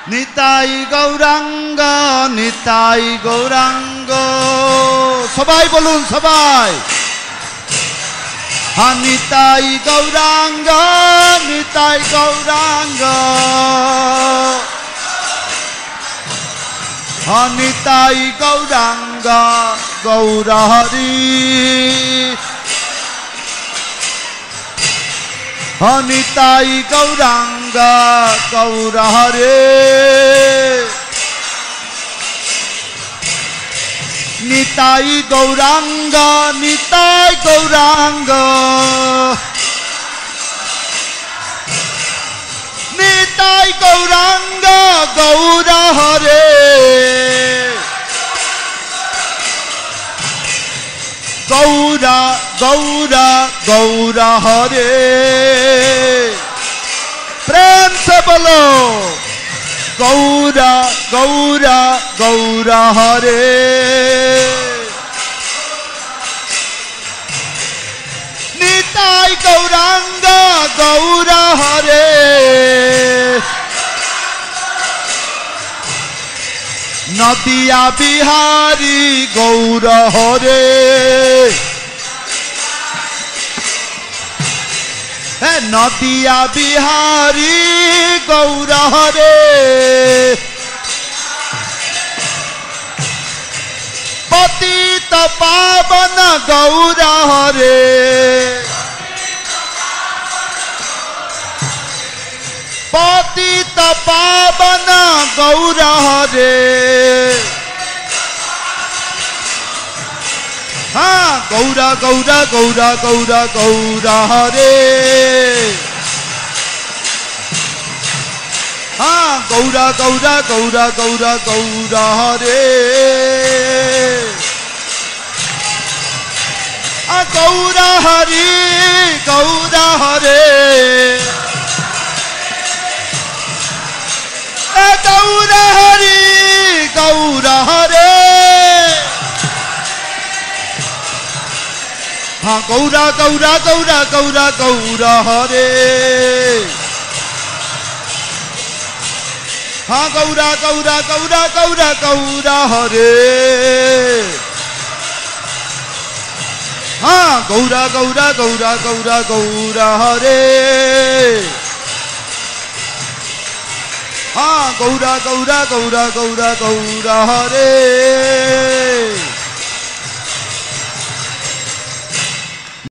নিতাই গৌরাঙ্গ নিতাই গৌরাঙ্গ সবাই বলুন সবাই নিতাই গৌরাঙ্গ নিতাই গৌরাঙ্গ নিতাই গৌরাঙ্গ গৌরহরি নিতাই গৌরাঙ্গ গৌরহরে নিতাই গৌরাঙ্গ নিতাই গৌরাঙ্গ নিতাই গৌরাঙ্গ গৌরহরে গৌরা গৌরা গৌরহরে प्रेम से बोलो गौरा गौरा गौरा हरे निताई गौरांग गौरा हरे नदिया बिहारी गौरा हरे नदिया बिहारी गौरा हरे पतित पावन गौरा हरे पतित पावन गौरा हरे हाँ गौरा गौरा गौरा गौरा गौरा हरे हाँ गौरा गौरा गौरा गौरा गौरा हरे गौरा हरि गौरा हरे गौरा हरि गौरा हरे हाँ गौरा गौरा गौरा गौरा गौरा हरे हाँ गौरा गौरा गौरा गौरा गौरा हरे हाँ गौरा गौरा गौरा गौरा गौरा हरे हाँ गौरा गौरा गौरा गौरा गौरा हरे